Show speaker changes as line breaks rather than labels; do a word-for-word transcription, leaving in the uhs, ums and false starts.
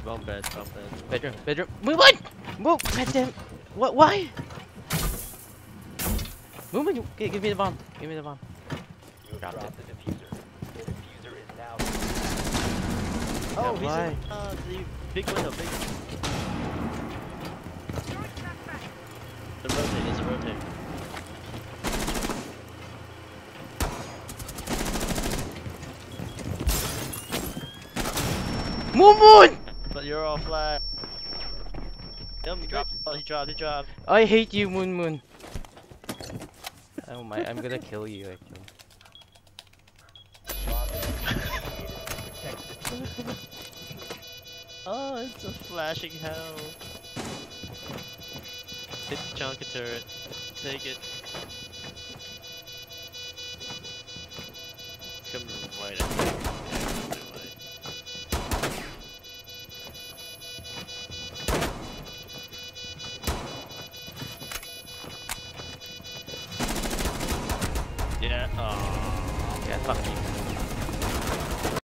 Bomb bed, bomb bed.
Bedroom, bedroom. Move on! Move! Goddamn! What? Why? Move on! Give, give me the bomb. Give me the bomb.
You have
Dropped
dropped the diffuser. The diffuser is now.
Oh,
Yeah,
he's
why?
in uh, the big window, big. The rotate, there's a rotate.
Move on!
But you're all flat. Yep, he dropped. Oh, he dropped, he dropped.
I hate you, Moon Moon. Oh my, I'm gonna kill you actually.
Oh, it's a flashing hell. Hit the chunker turret. Take it. It's coming from white, I think. Yeah, oh.
Yeah, fuck you.